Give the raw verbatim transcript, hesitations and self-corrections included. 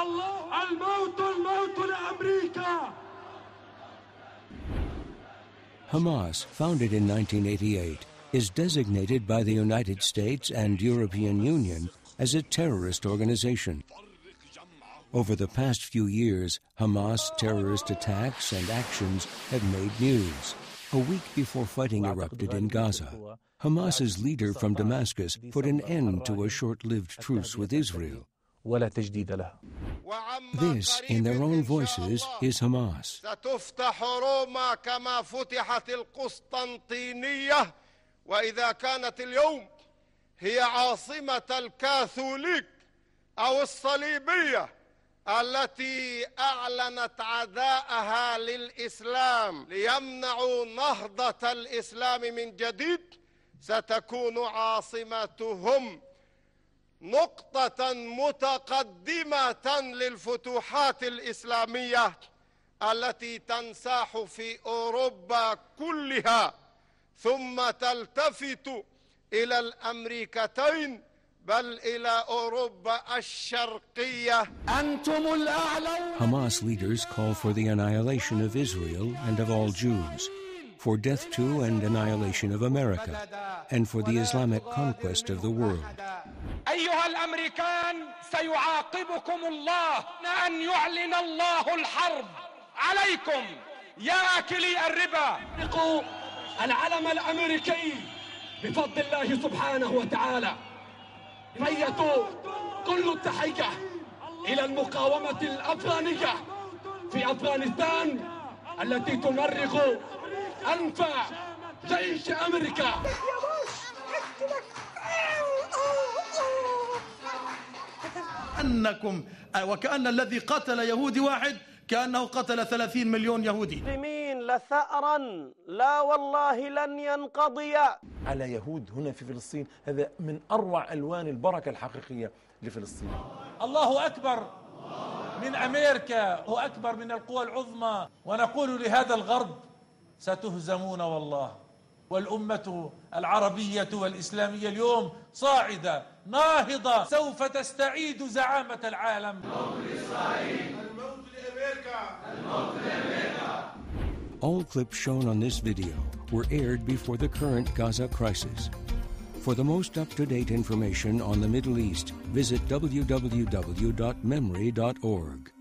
الموت الموت لأمريكا. Hamas, founded in nineteen eighty-eight, is designated by the United States and European Union as a terrorist organization. Over the past few years, Hamas terrorist attacks and actions have made news. A week before fighting erupted in Gaza, Hamas's leader from Damascus put an end to a short-lived truce with Israel. This, in their own voices, is Hamas. ستفتح روما كما فتحت القسطنطينية وإذا كانت اليوم هي عاصمة الكاثوليك أو الصليبية التي أعلنت عداءها للإسلام ليمنعوا نهضة الإسلام من جديد، ستكون عاصمتهم نقطة متقدمة للفتوحات الإسلامية التي تنساح في أوروبا كلها ثم تلتفت إلى الأمريكتين بل إلى أوروبا الشرقية. أنتم الأعلون. Hamas leaders call for the annihilation of Israel and of all Jews, for death to and annihilation of America, and for the Islamic conquest of the world. أيها الأمريكان سيعاقبكم الله أن يعلن الله الحرب عليكم يا آكلي الربا. اطلقوا العلم الأمريكي بفضل الله سبحانه وتعالى. هيئوا كل التحية إلى المقاومة الأفغانية في أفغانستان التي تمرغ أنف جيش أمريكا. أنكم وكأن الذي قتل يهودي واحد كأنه قتل ثلاثين مليون يهودي. المسلمين لثأرا لا والله لن ينقضي على يهود هنا في فلسطين. هذا من أروع ألوان البركة الحقيقية لفلسطين. الله أكبر من أمريكا وأكبر من القوى العظمى، ونقول لهذا الغرب ستهزمون والله. والأمة العربية والإسلامية اليوم صاعدة ناهضة، سوف تستعيد زعامة العالم. الموت لإسرائيل، الموت لأمريكا، الموت لأمريكا. All clips shown on this video were aired before the current Gaza crisis. For the most up-to-date information on the Middle East, visit w w w dot memory dot org.